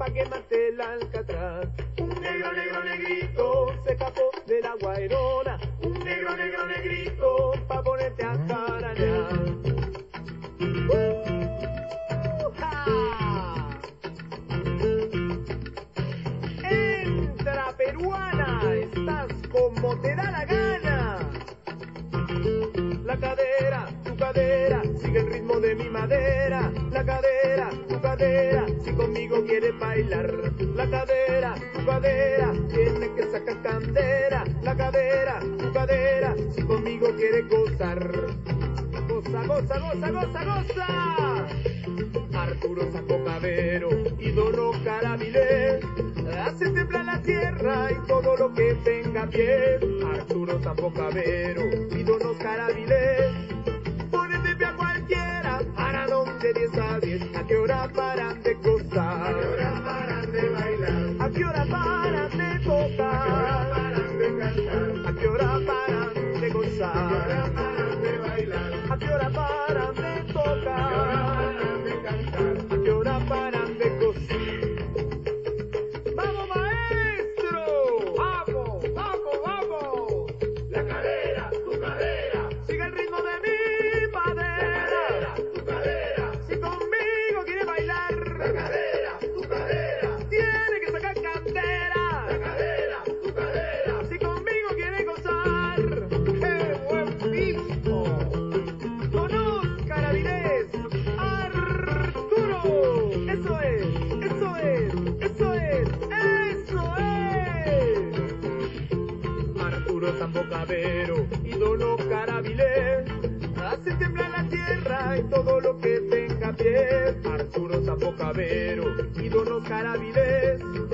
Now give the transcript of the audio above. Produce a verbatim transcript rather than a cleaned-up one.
pa' quemarte el Alcatraz. Un negro, negro, negrito se escapó de la Guairona. Un negro, negro, negrito pa' ponerte a jaranear. ¡Uh-ja! Entra, peruana, estás como te da la gana. La cadera, tu cadera, sigue el ritmo de mi madera. La cadera, tu cadera, si conmigo quieres bailar. La cadera, tu cadera, tienes que sacar candela. La cadera, tu cadera, si conmigo quieres gozar. Goza, goza, goza, goza, goza. Arturo Saco Cabero, ídolo Carabilé, hace temblar la tierra y todo lo que tenga pie. Arturo Saco Cabero, ídolo Carabilé, pone de pie a cualquiera, pararon de diez a diez. ¿A qué hora paran de gozar? ¿A qué hora paran de bailar? ¿A qué hora paran de tocar? ¿A qué hora paran de cantar? ¿A qué hora paran de gozar? ¿A qué hora paran de bailar? ¿A qué hora paran de tocar? ¿A qué hora paran de gozar? ¡Vamos, maestro! ¡Vamos, vamos, vamos! La cadera, tu cadera, sigue el ritmo de mi madera. La cadera, tu cadera, si conmigo quiere bailar. La cadera, tu cadera, tiene que sacar candela. La cadera, tu cadera, si conmigo quiere gozar. ¡Qué buen disco! Con Oscar Avilés, Arturo. Eso es, eso es, eso es, eso es. Arturo Sambo Cabero, ídolo Carabilé, hace temblar la tierra y todo lo que tenga pie. Arturo Sambo Cabero, ídolo Carabilé,